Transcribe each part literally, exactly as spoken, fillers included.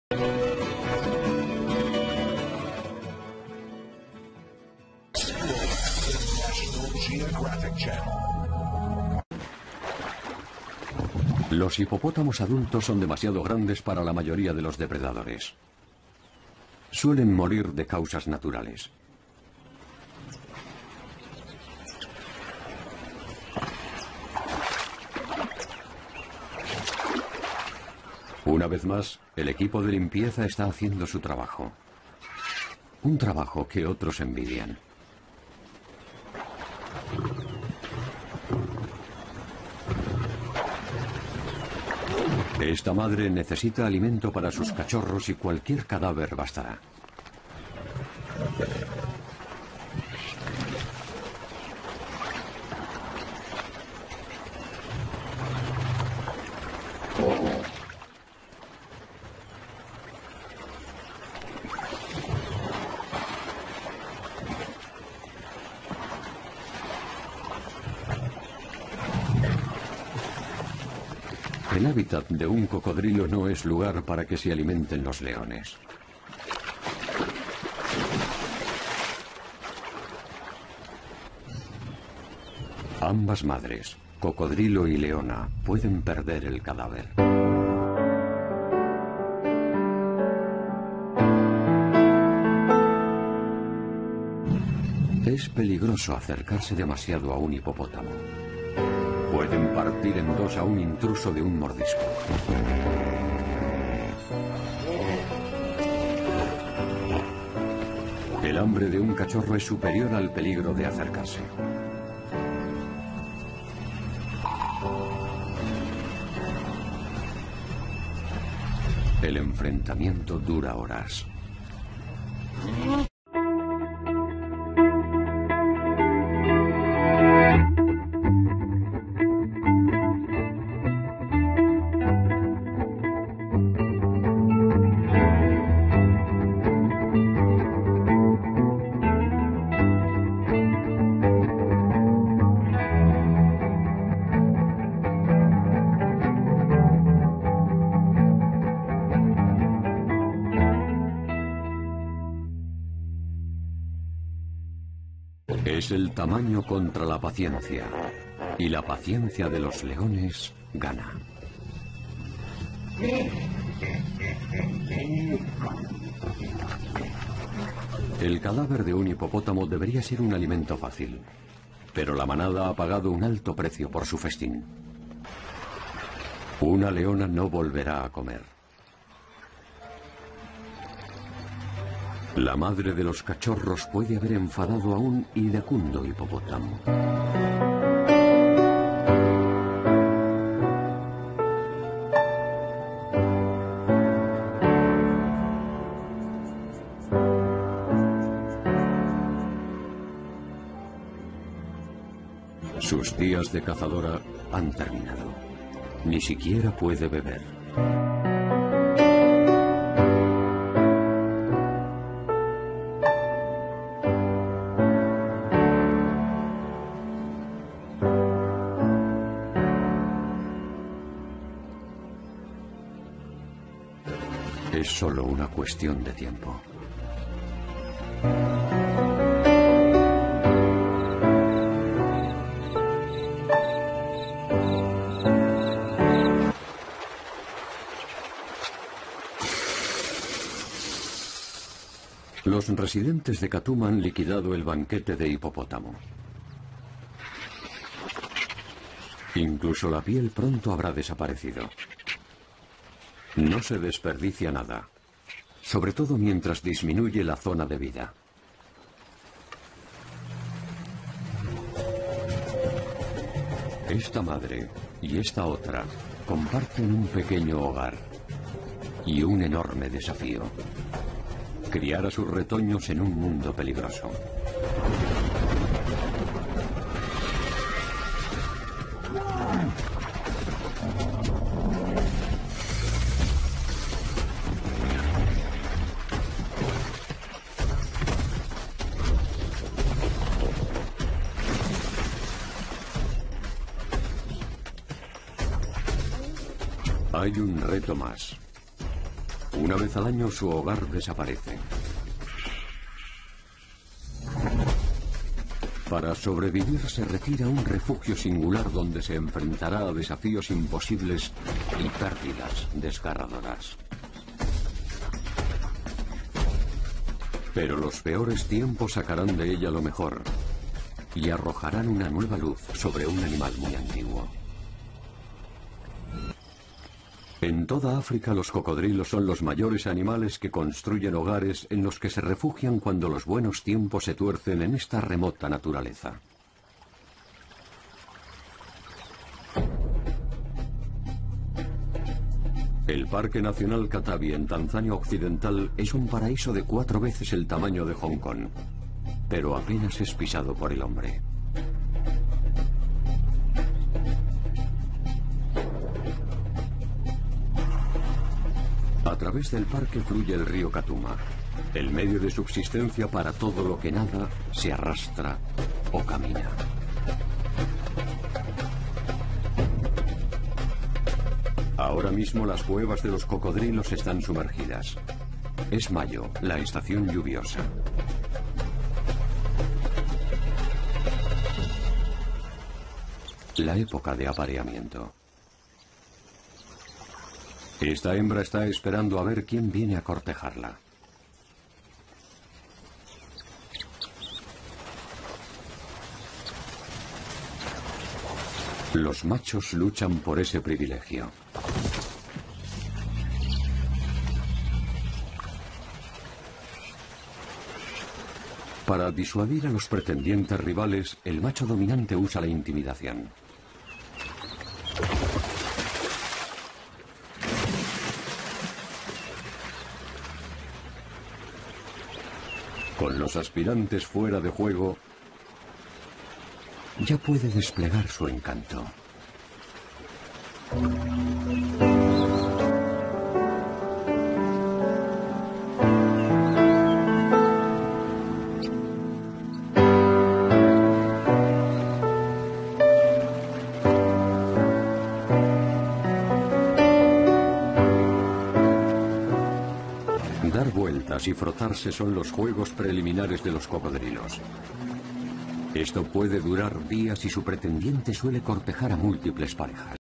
Los hipopótamos adultos son demasiado grandes para la mayoría de los depredadores. Suelen morir de causas naturales. Una vez más, el equipo de limpieza está haciendo su trabajo. Un trabajo que otros envidian. Esta madre necesita alimento para sus cachorros y cualquier cadáver bastará. El hábitat de un cocodrilo no es lugar para que se alimenten los leones. Ambas madres, cocodrilo y leona, pueden perder el cadáver. Es peligroso acercarse demasiado a un hipopótamo. Pueden partir en dos a un intruso de un mordisco. El hambre de un cachorro es superior al peligro de acercarse. El enfrentamiento dura horas. Es el tamaño contra la paciencia, y la paciencia de los leones gana. El cadáver de un hipopótamo debería ser un alimento fácil, pero la manada ha pagado un alto precio por su festín. Una leona no volverá a comer. La madre de los cachorros puede haber enfadado a un iracundo hipopótamo. Sus días de cazadora han terminado. Ni siquiera puede beber. Es solo una cuestión de tiempo. Los residentes de Khatum han liquidado el banquete de hipopótamo. Incluso la piel pronto habrá desaparecido. No se desperdicia nada, sobre todo mientras disminuye la zona de vida. Esta madre y esta otra comparten un pequeño hogar y un enorme desafío: criar a sus retoños en un mundo peligroso. Hay un reto más. Una vez al año su hogar desaparece. Para sobrevivir se retira a un refugio singular donde se enfrentará a desafíos imposibles y pérdidas desgarradoras. Pero los peores tiempos sacarán de ella lo mejor y arrojarán una nueva luz sobre un animal muy antiguo. En toda África los cocodrilos son los mayores animales que construyen hogares en los que se refugian cuando los buenos tiempos se tuercen en esta remota naturaleza. El Parque Nacional Katavi en Tanzania Occidental es un paraíso de cuatro veces el tamaño de Hong Kong, pero apenas es pisado por el hombre. A través del parque fluye el río Katuma, el medio de subsistencia para todo lo que nada, se arrastra o camina. Ahora mismo las cuevas de los cocodrilos están sumergidas. Es mayo, la estación lluviosa. La época de apareamiento. Esta hembra está esperando a ver quién viene a cortejarla. Los machos luchan por ese privilegio. Para disuadir a los pretendientes rivales, el macho dominante usa la intimidación. Con los aspirantes fuera de juego, ya puede desplegar su encanto. Dar vueltas y frotarse son los juegos preliminares de los cocodrilos. Esto puede durar días y su pretendiente suele cortejar a múltiples parejas.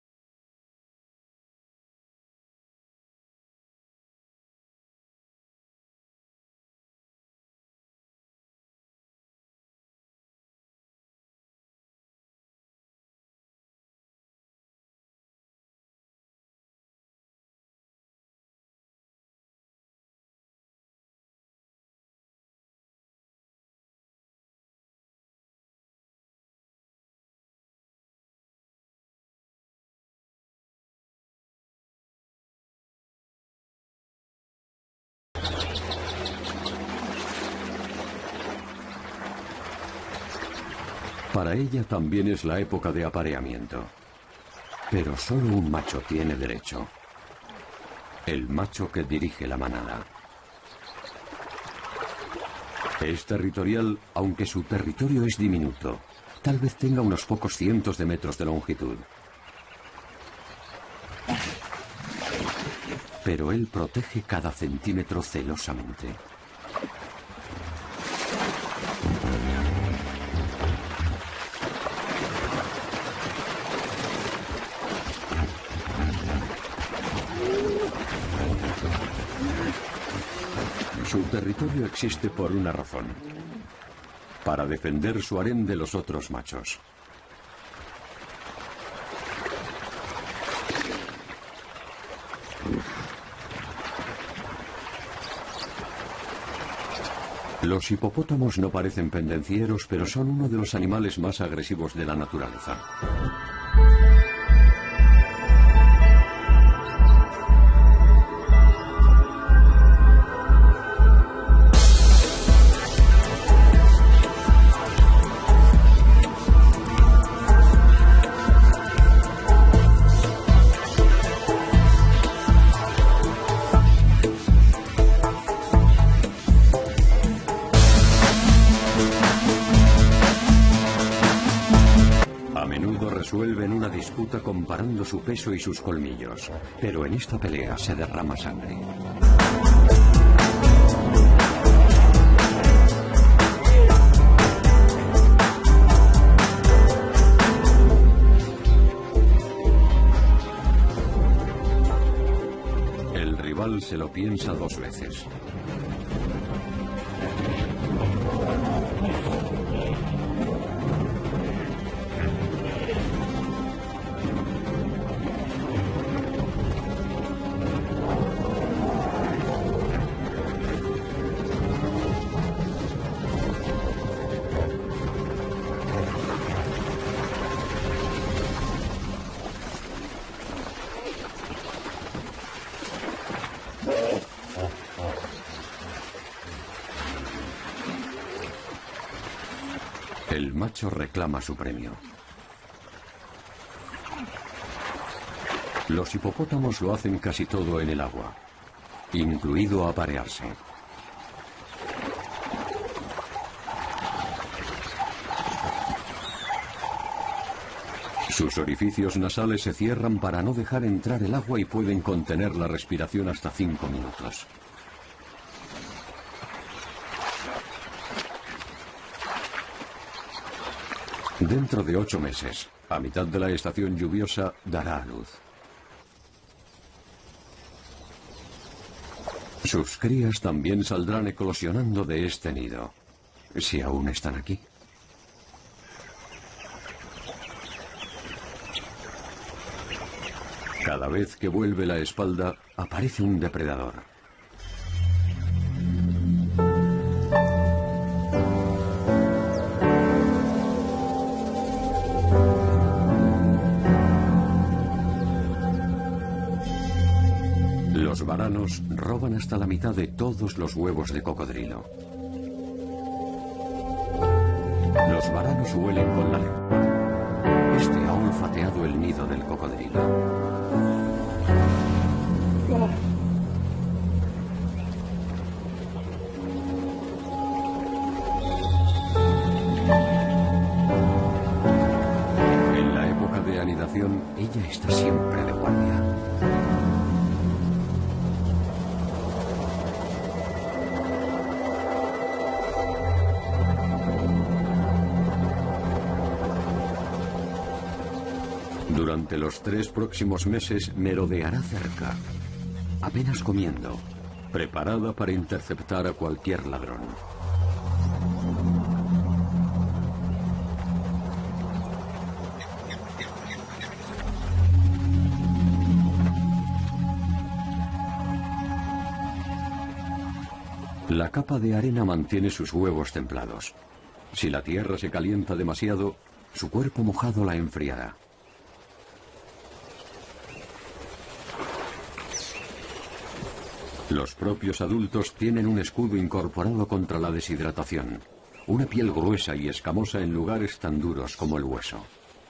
Para ella también es la época de apareamiento. Pero solo un macho tiene derecho. El macho que dirige la manada. Es territorial, aunque su territorio es diminuto. Tal vez tenga unos pocos cientos de metros de longitud. Pero él protege cada centímetro celosamente. Su territorio existe por una razón: para defender su harén de los otros machos. Los hipopótamos no parecen pendencieros, pero son uno de los animales más agresivos de la naturaleza. Resuelven una disputa comparando su peso y sus colmillos, pero en esta pelea se derrama sangre. se lo piensa dos veces. El macho reclama su premio. Los hipopótamos lo hacen casi todo en el agua, incluido aparearse. Sus orificios nasales se cierran para no dejar entrar el agua y pueden contener la respiración hasta cinco minutos. Dentro de ocho meses, a mitad de la estación lluviosa, dará a luz. Sus crías también saldrán eclosionando de este nido, si aún están aquí. Cada vez que vuelve la espalda, aparece un depredador. Los varanos roban hasta la mitad de todos los huevos de cocodrilo. Los varanos huelen con la lengua. Este ha olfateado el nido del cocodrilo. En la época de anidación, ella está siempre de guardia. Durante los tres próximos meses merodeará cerca, apenas comiendo, preparada para interceptar a cualquier ladrón. La capa de arena mantiene sus huevos templados. Si la tierra se calienta demasiado, su cuerpo mojado la enfriará. Los propios adultos tienen un escudo incorporado contra la deshidratación, una piel gruesa y escamosa en lugares tan duros como el hueso.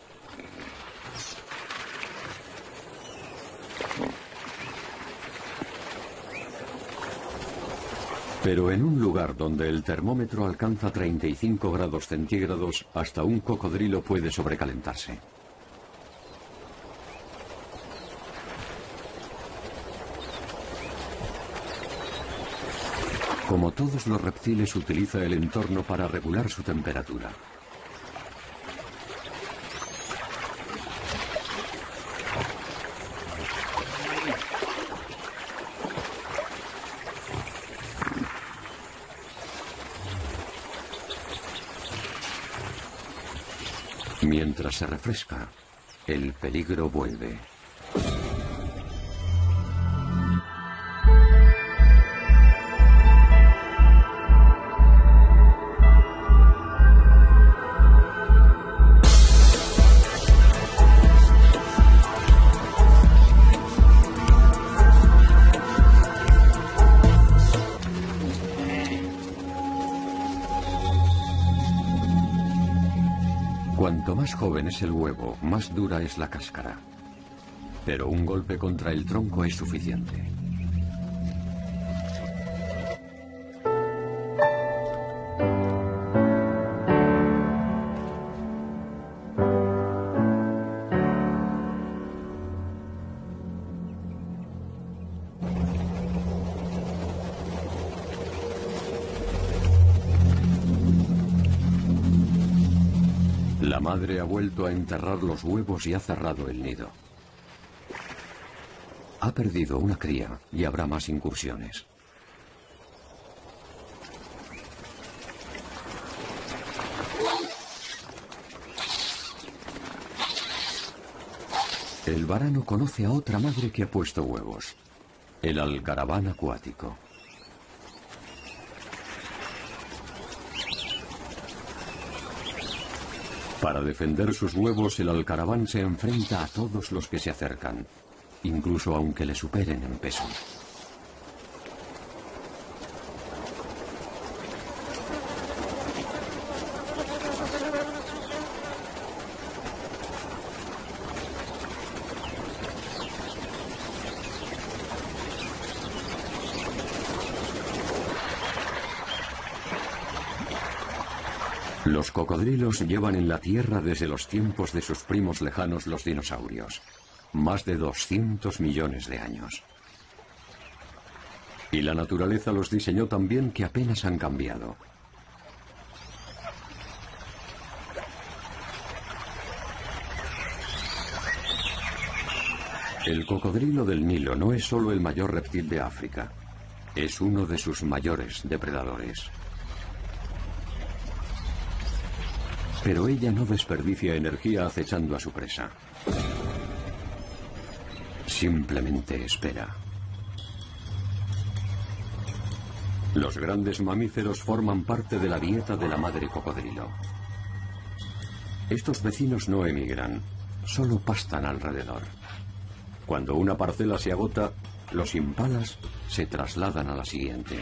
Pero en un lugar donde el termómetro alcanza treinta y cinco grados centígrados, hasta un cocodrilo puede sobrecalentarse. Como todos los reptiles, utiliza el entorno para regular su temperatura. Mientras se refresca, el peligro vuelve. Cuanto más joven es el huevo, más dura es la cáscara. Pero un golpe contra el tronco es suficiente. La madre ha vuelto a enterrar los huevos y ha cerrado el nido. Ha perdido una cría y habrá más incursiones. El varano conoce a otra madre que ha puesto huevos, el alcaraván acuático. Para defender sus huevos, el alcaraván se enfrenta a todos los que se acercan, incluso aunque le superen en peso. Los cocodrilos llevan en la Tierra desde los tiempos de sus primos lejanos, los dinosaurios, más de doscientos millones de años. Y la naturaleza los diseñó tan bien que apenas han cambiado. El cocodrilo del Nilo no es solo el mayor reptil de África, es uno de sus mayores depredadores. Pero ella no desperdicia energía acechando a su presa. Simplemente espera. Los grandes mamíferos forman parte de la dieta de la madre cocodrilo. Estos vecinos no emigran, solo pastan alrededor. Cuando una parcela se agota, los impalas se trasladan a la siguiente.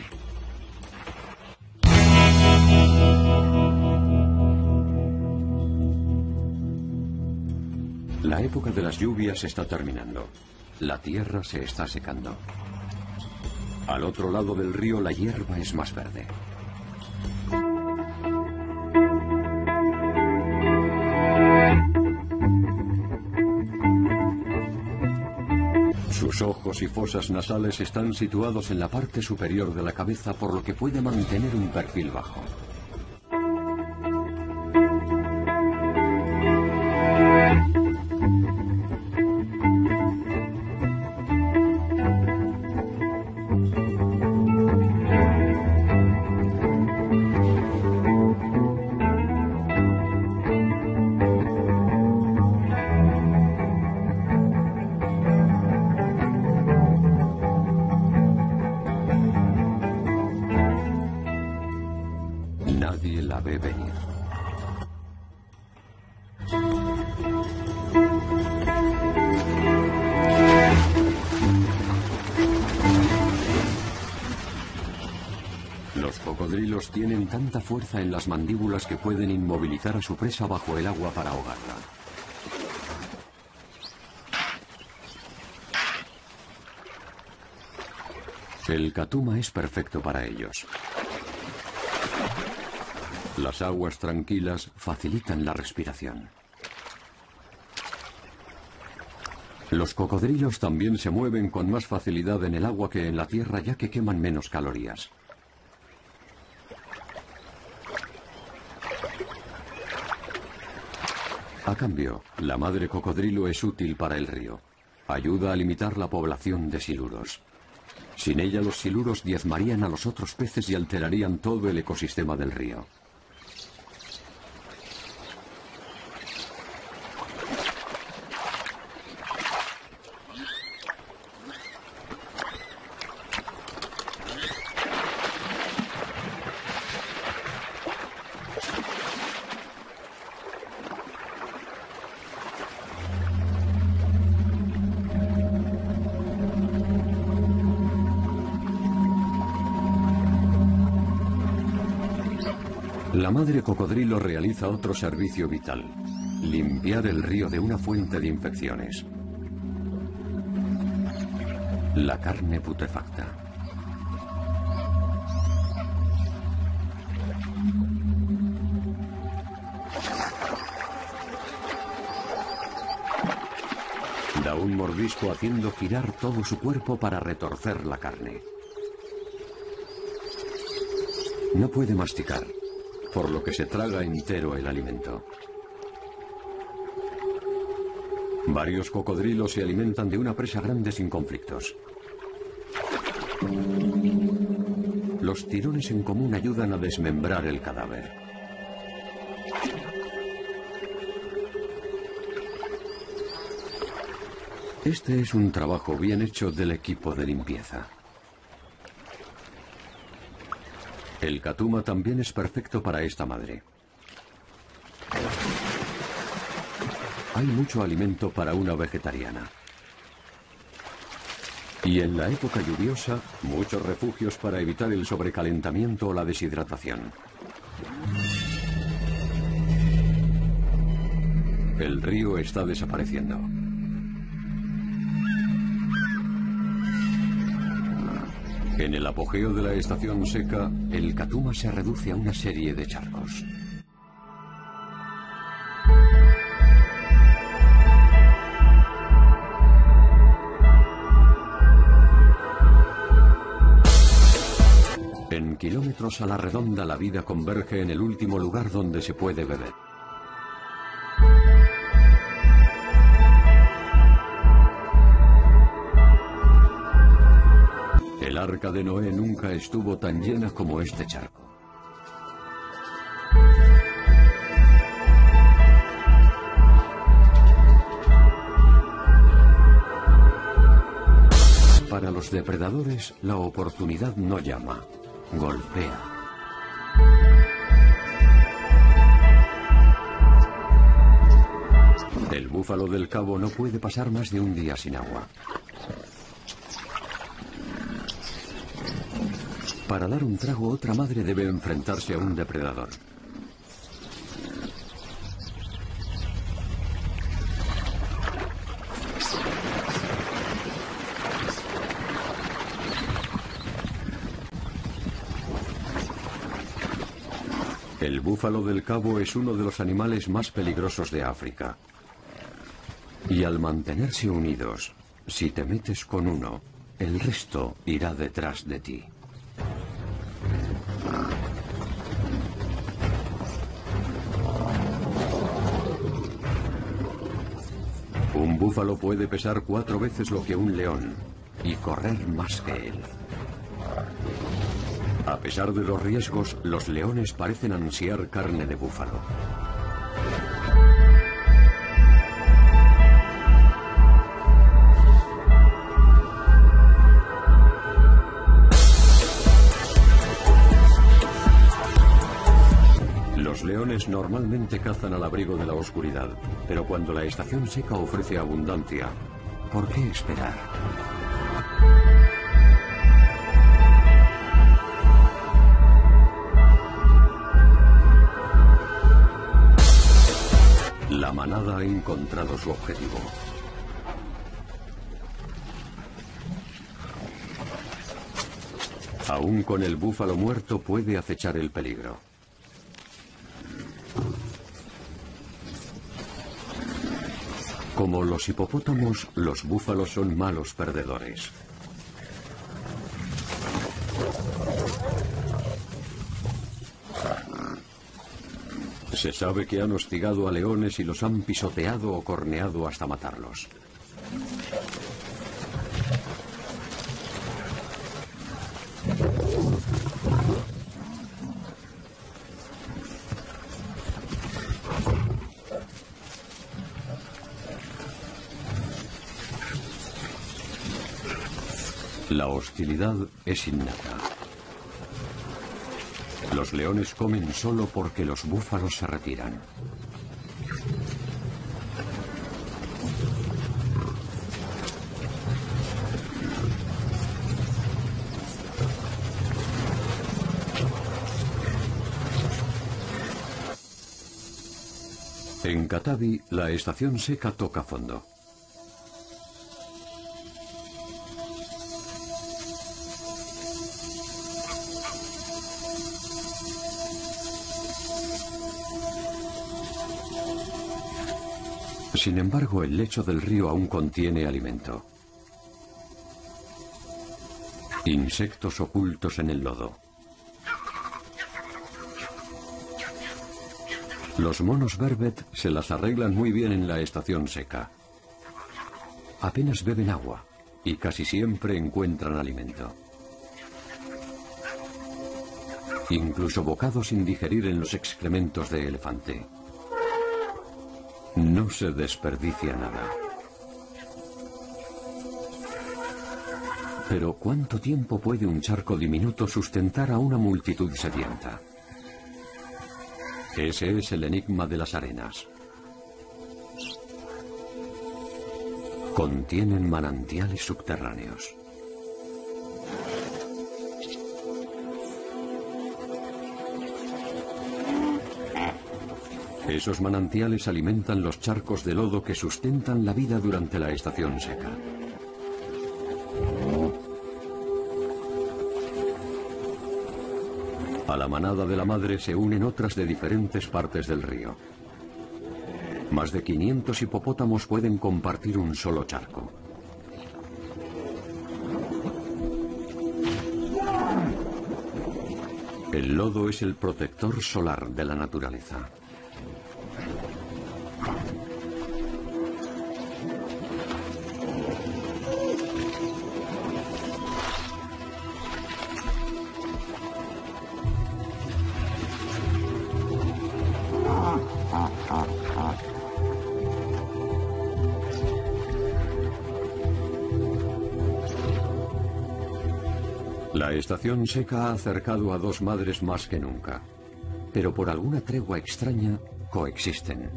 La época de las lluvias está terminando. La tierra se está secando. Al otro lado del río la hierba es más verde. Sus ojos y fosas nasales están situados en la parte superior de la cabeza, por lo que puede mantener un perfil bajo. Nadie la ve venir. Los cocodrilos tienen tanta fuerza en las mandíbulas que pueden inmovilizar a su presa bajo el agua para ahogarla. El catuma es perfecto para ellos. Las aguas tranquilas facilitan la respiración. Los cocodrilos también se mueven con más facilidad en el agua que en la tierra, ya que queman menos calorías. A cambio, la madre cocodrilo es útil para el río. Ayuda a limitar la población de siluros. Sin ella, los siluros diezmarían a los otros peces y alterarían todo el ecosistema del río. La madre cocodrilo realiza otro servicio vital: limpiar el río de una fuente de infecciones. La carne putrefacta. Da un mordisco haciendo girar todo su cuerpo para retorcer la carne. No puede masticar, por lo que se traga entero el alimento. Varios cocodrilos se alimentan de una presa grande sin conflictos. Los tirones en común ayudan a desmembrar el cadáver. Este es un trabajo bien hecho del equipo de limpieza. El katuma también es perfecto para esta madre. Hay mucho alimento para una vegetariana. Y en la época lluviosa, muchos refugios para evitar el sobrecalentamiento o la deshidratación. El río está desapareciendo. En el apogeo de la estación seca, el Katuma se reduce a una serie de charcos. En kilómetros a la redonda, la vida converge en el último lugar donde se puede beber. El arca de Noé nunca estuvo tan llena como este charco. Para los depredadores, la oportunidad no llama, golpea. El búfalo del Cabo no puede pasar más de un día sin agua. Para dar un trago, otra madre debe enfrentarse a un depredador. El búfalo del Cabo es uno de los animales más peligrosos de África. Y al mantenerse unidos, si te metes con uno, el resto irá detrás de ti. Un búfalo puede pesar cuatro veces lo que un león y correr más que él. A pesar de los riesgos, los leones parecen ansiar carne de búfalo. Los leones normalmente cazan al abrigo de la oscuridad, pero cuando la estación seca ofrece abundancia, ¿por qué esperar? La manada ha encontrado su objetivo. Aún con el búfalo muerto puede acechar el peligro. Como los hipopótamos, los búfalos son malos perdedores. Se sabe que han hostigado a leones y los han pisoteado o corneado hasta matarlos. La hostilidad es innata. Los leones comen solo porque los búfalos se retiran. En Katavi, la estación seca toca fondo. Sin embargo, el lecho del río aún contiene alimento. Insectos ocultos en el lodo. Los monos Berbet se las arreglan muy bien en la estación seca. apenas beben agua y casi siempre encuentran alimento. Incluso bocado sin digerir en los excrementos de elefante. No se desperdicia nada. Pero ¿cuánto tiempo puede un charco diminuto sustentar a una multitud sedienta? Ese es el enigma de las arenas. Contienen manantiales subterráneos. Esos manantiales alimentan los charcos de lodo que sustentan la vida durante la estación seca. A la manada de la madre se unen otras de diferentes partes del río. Más de quinientos hipopótamos pueden compartir un solo charco. El lodo es el protector solar de la naturaleza. La estación seca ha acercado a dos madres más que nunca, pero por alguna tregua extraña coexisten.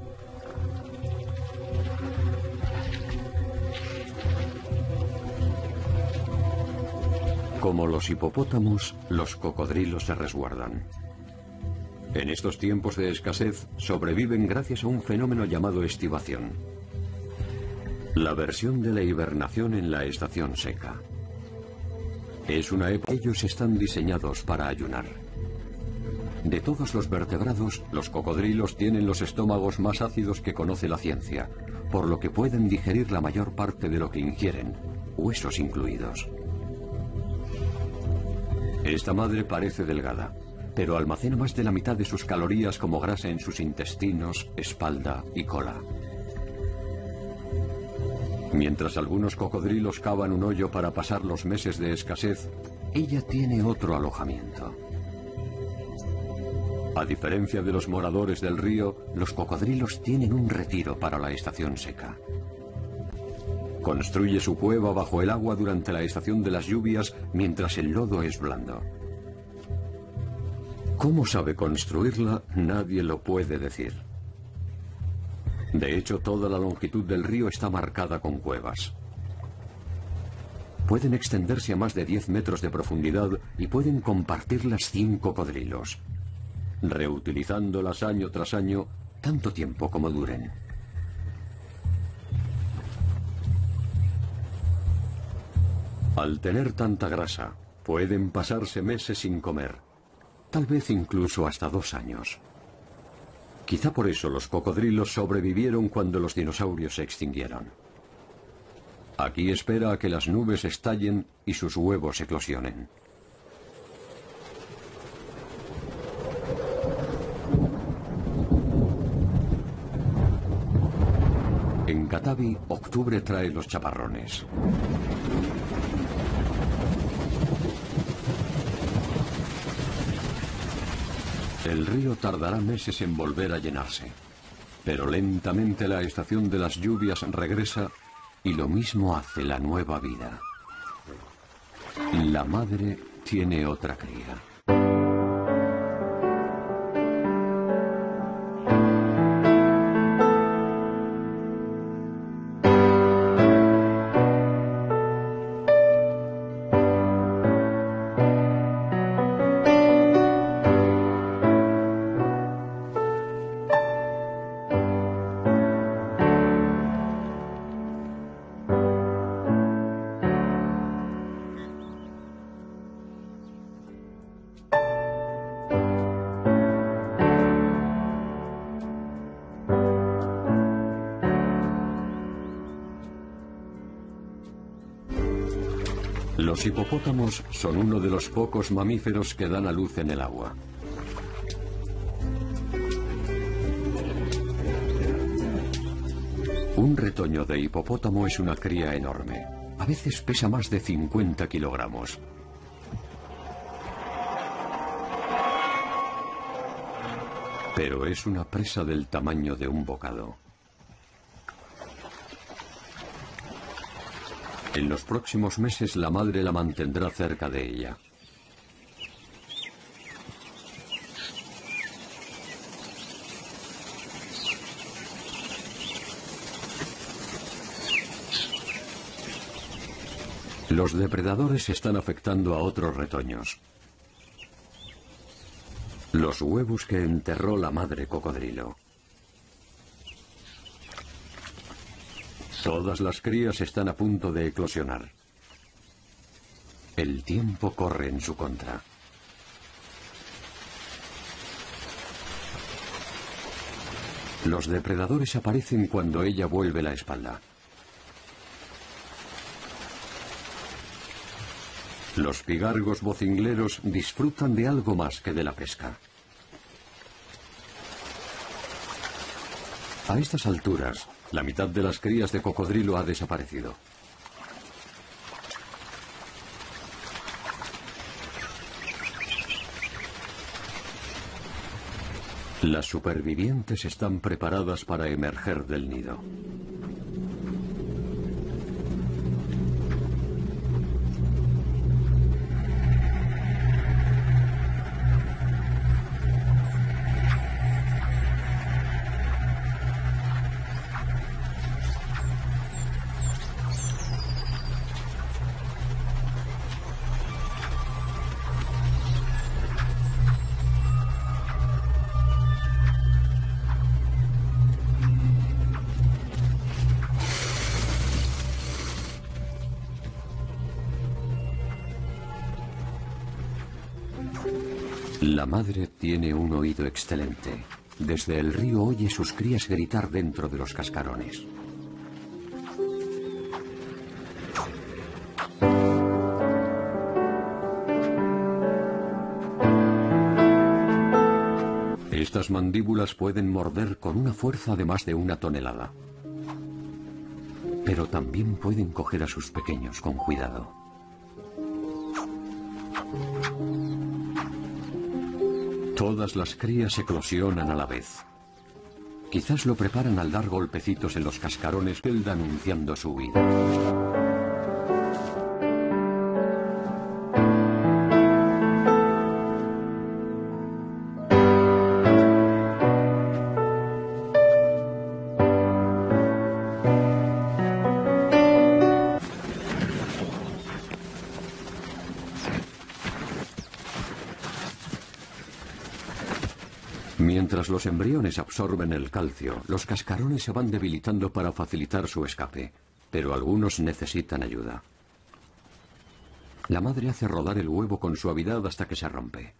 Como los hipopótamos, los cocodrilos se resguardan. En estos tiempos de escasez sobreviven gracias a un fenómeno llamado estivación. La versión de la hibernación en la estación seca. Es una época. Ellos están diseñados para ayunar. De todos los vertebrados, los cocodrilos tienen los estómagos más ácidos que conoce la ciencia, por lo que pueden digerir la mayor parte de lo que ingieren, huesos incluidos. Esta madre parece delgada, pero almacena más de la mitad de sus calorías como grasa en sus intestinos, espalda y cola. Mientras algunos cocodrilos cavan un hoyo para pasar los meses de escasez, ella tiene otro alojamiento. A diferencia de los moradores del río, los cocodrilos tienen un retiro para la estación seca. Construye su cueva bajo el agua durante la estación de las lluvias mientras el lodo es blando. ¿Cómo sabe construirla? Nadie lo puede decir. De hecho, toda la longitud del río está marcada con cuevas. Pueden extenderse a más de diez metros de profundidad y pueden compartirlas cien cocodrilos, reutilizándolas año tras año, tanto tiempo como duren. Al tener tanta grasa, pueden pasarse meses sin comer, tal vez incluso hasta dos años. Quizá por eso los cocodrilos sobrevivieron cuando los dinosaurios se extinguieron. Aquí espera a que las nubes estallen y sus huevos eclosionen. En Katabi, octubre trae los chaparrones. El río tardará meses en volver a llenarse, pero lentamente la estación de las lluvias regresa y lo mismo hace la nueva vida. La madre tiene otra cría. Los hipopótamos son uno de los pocos mamíferos que dan a luz en el agua. Un retoño de hipopótamo es una cría enorme. A veces pesa más de cincuenta kilogramos. Pero es una presa del tamaño de un bocado. En los próximos meses la madre la mantendrá cerca de ella. Los depredadores están afectando a otros retoños. Los huevos que enterró la madre cocodrilo. Todas las crías están a punto de eclosionar. El tiempo corre en su contra. Los depredadores aparecen cuando ella vuelve la espalda. Los pigargos vocingleros disfrutan de algo más que de la pesca. A estas alturas, la mitad de las crías de cocodrilo ha desaparecido. Las supervivientes están preparadas para emerger del nido. La madre tiene un oído excelente. Desde el río oye sus crías gritar dentro de los cascarones. Estas mandíbulas pueden morder con una fuerza de más de una tonelada. Pero también pueden coger a sus pequeños con cuidado. Todas las crías eclosionan a la vez. Quizás lo preparan al dar golpecitos en los cascarones, anunciando su huida. Mientras los embriones absorben el calcio, los cascarones se van debilitando para facilitar su escape, pero algunos necesitan ayuda. La madre hace rodar el huevo con suavidad hasta que se rompe.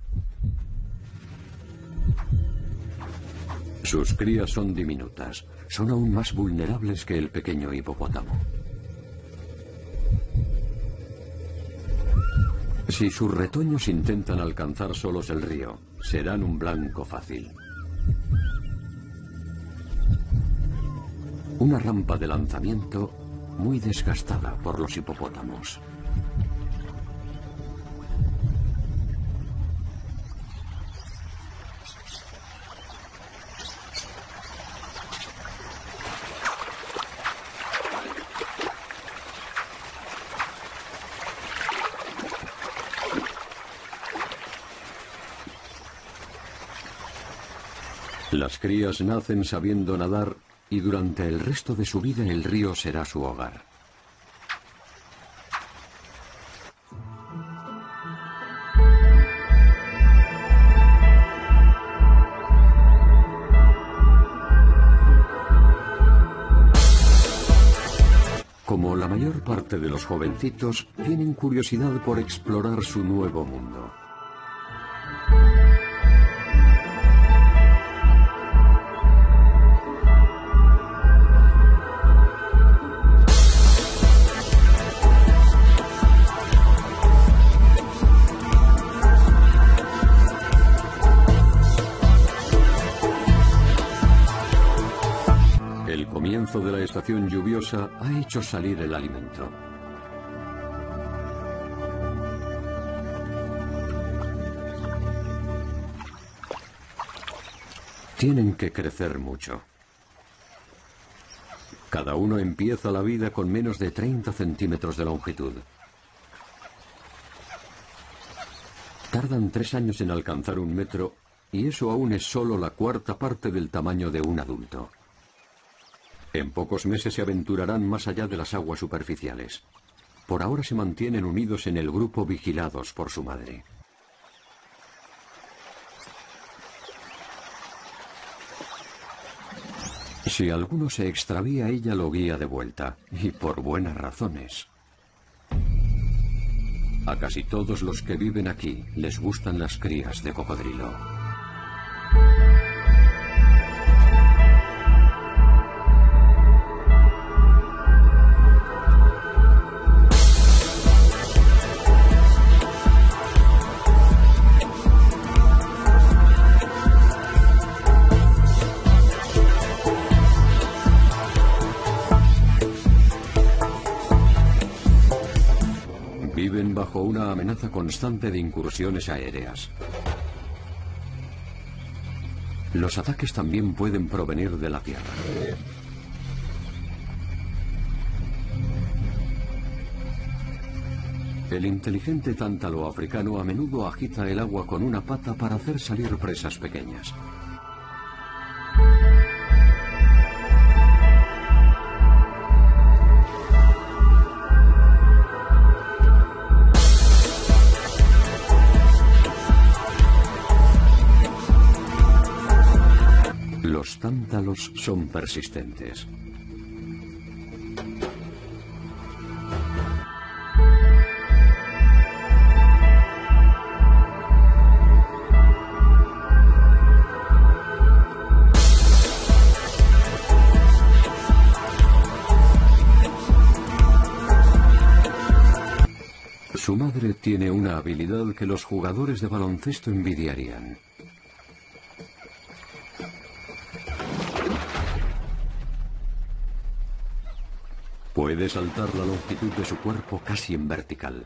Sus crías son diminutas, son aún más vulnerables que el pequeño hipopótamo. Si sus retoños intentan alcanzar solos el río, serán un blanco fácil. Una rampa de lanzamiento muy desgastada por los hipopótamos. Las crías nacen sabiendo nadar y durante el resto de su vida el río será su hogar. Como la mayor parte de los jovencitos, tienen curiosidad por explorar su nuevo mundo. comienzo de la estación lluviosa ha hecho salir el alimento. Tienen que crecer mucho. Cada uno empieza la vida con menos de treinta centímetros de longitud. Tardan tres años en alcanzar un metro y eso aún es solo la cuarta parte del tamaño de un adulto. En pocos meses se aventurarán más allá de las aguas superficiales. Por ahora se mantienen unidos en el grupo vigilados por su madre. Si alguno se extravía, ella lo guía de vuelta, y por buenas razones. A casi todos los que viven aquí les gustan las crías de cocodrilo. Viven bajo una amenaza constante de incursiones aéreas. Los ataques también pueden provenir de la tierra. El inteligente tántalo africano a menudo agita el agua con una pata para hacer salir presas pequeñas. Los tántalos son persistentes. Su madre tiene una habilidad que los jugadores de baloncesto envidiarían. Puede saltar la longitud de su cuerpo casi en vertical.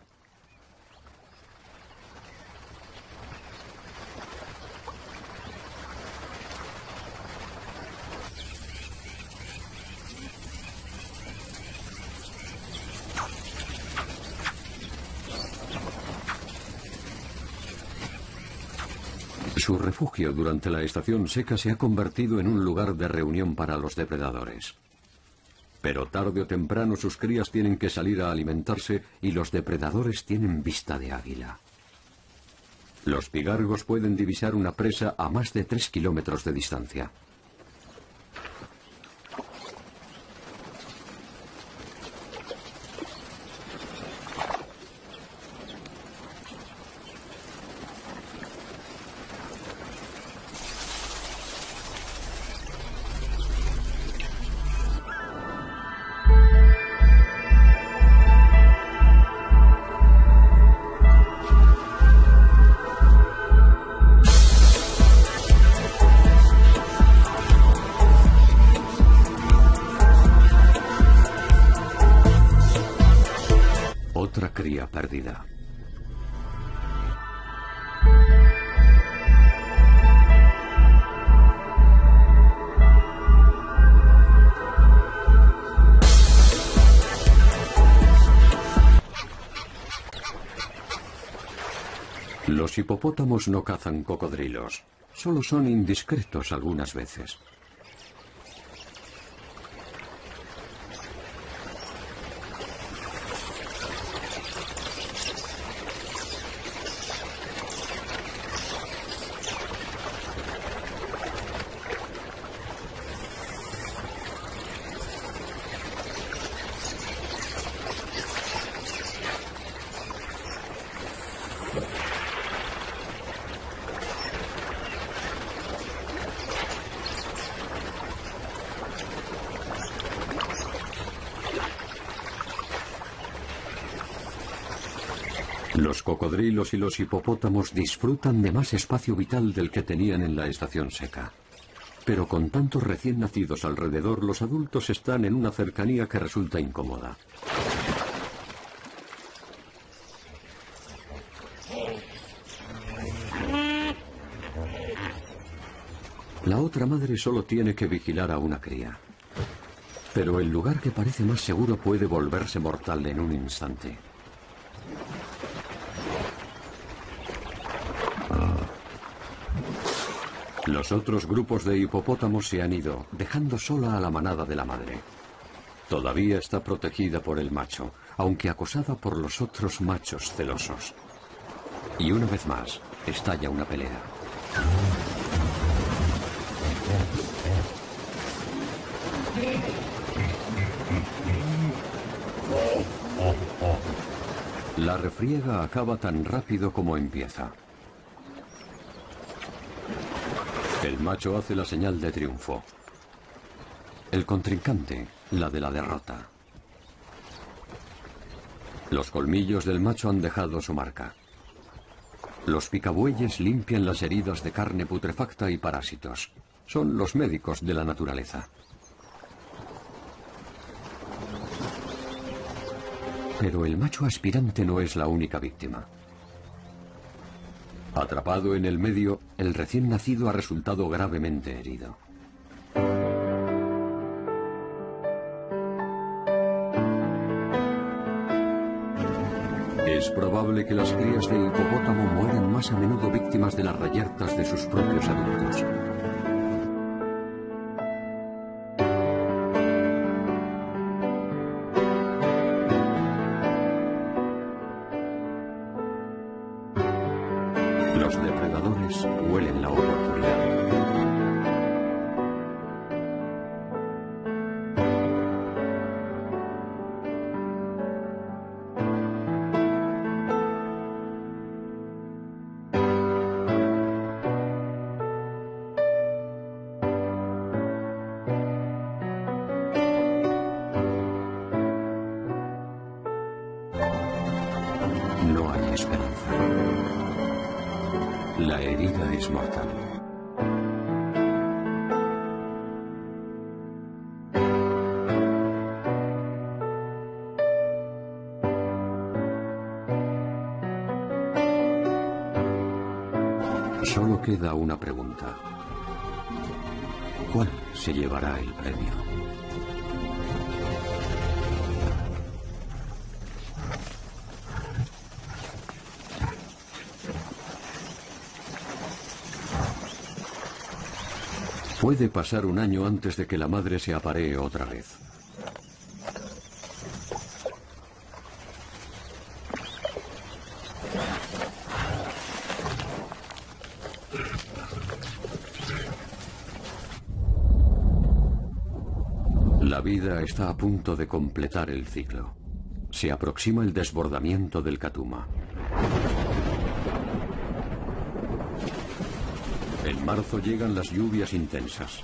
Su refugio durante la estación seca se ha convertido en un lugar de reunión para los depredadores. Pero tarde o temprano sus crías tienen que salir a alimentarse y los depredadores tienen vista de águila. Los pigargos pueden divisar una presa a más de tres kilómetros de distancia. Otra cría perdida. Los hipopótamos no cazan cocodrilos, solo son indiscretos algunas veces. Los cocodrilos y los hipopótamos disfrutan de más espacio vital del que tenían en la estación seca. Pero con tantos recién nacidos alrededor, los adultos están en una cercanía que resulta incómoda. La otra madre solo tiene que vigilar a una cría. Pero el lugar que parece más seguro puede volverse mortal en un instante. Los otros grupos de hipopótamos se han ido, dejando sola a la manada de la madre. Todavía está protegida por el macho, aunque acosada por los otros machos celosos. Y una vez más, estalla una pelea. La refriega acaba tan rápido como empieza. El macho hace la señal de triunfo. El contrincante, la de la derrota. Los colmillos del macho han dejado su marca. Los picabueyes limpian las heridas de carne putrefacta y parásitos. Son los médicos de la naturaleza. Pero el macho aspirante no es la única víctima. Atrapado en el medio, el recién nacido ha resultado gravemente herido. Es probable que las crías de hipopótamo mueran más a menudo víctimas de las reyertas de sus propios adultos. Los depredadores huelen la oportunidad. No hay esperanza. La herida es mortal. Solo queda una pregunta. ¿Cuál se llevará el premio? Puede pasar un año antes de que la madre se aparee otra vez. La vida está a punto de completar el ciclo. Se aproxima el desbordamiento del Katuma. En marzo llegan las lluvias intensas.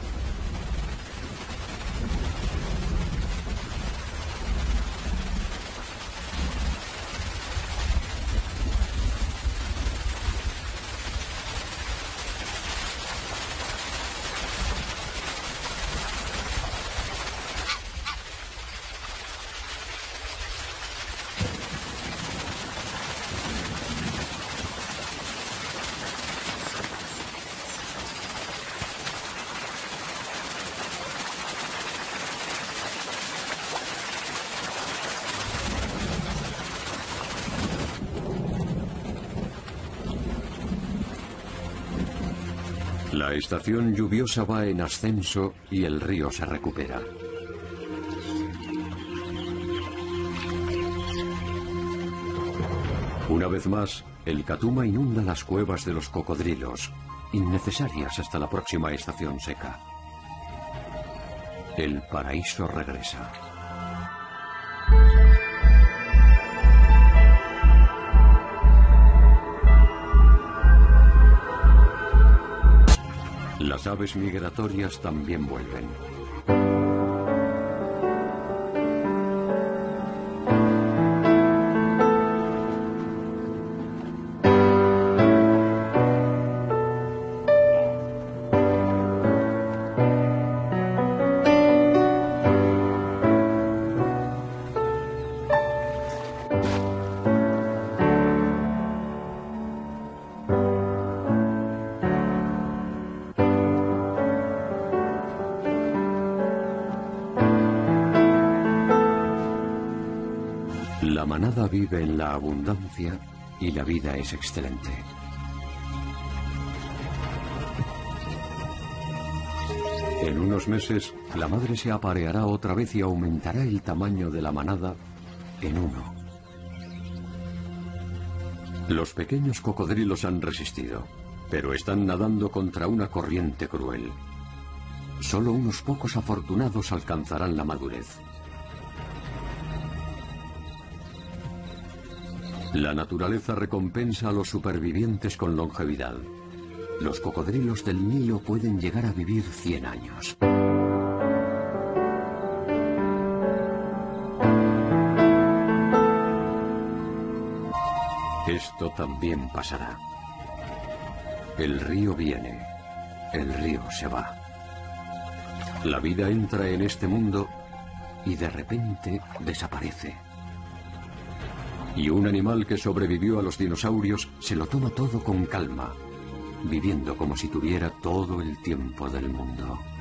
La estación lluviosa va en ascenso y el río se recupera. Una vez más, el Katuma inunda las cuevas de los cocodrilos, innecesarias hasta la próxima estación seca. El paraíso regresa. Las aves migratorias también vuelven. manada vive en la abundancia y la vida es excelente. En unos meses, la madre se apareará otra vez y aumentará el tamaño de la manada en uno. Los pequeños cocodrilos han resistido, pero están nadando contra una corriente cruel. Solo unos pocos afortunados alcanzarán la madurez. La naturaleza recompensa a los supervivientes con longevidad. Los cocodrilos del Nilo pueden llegar a vivir cien años. Esto también pasará. El río viene, el río se va. La vida entra en este mundo y de repente desaparece. Y un animal que sobrevivió a los dinosaurios se lo toma todo con calma, viviendo como si tuviera todo el tiempo del mundo.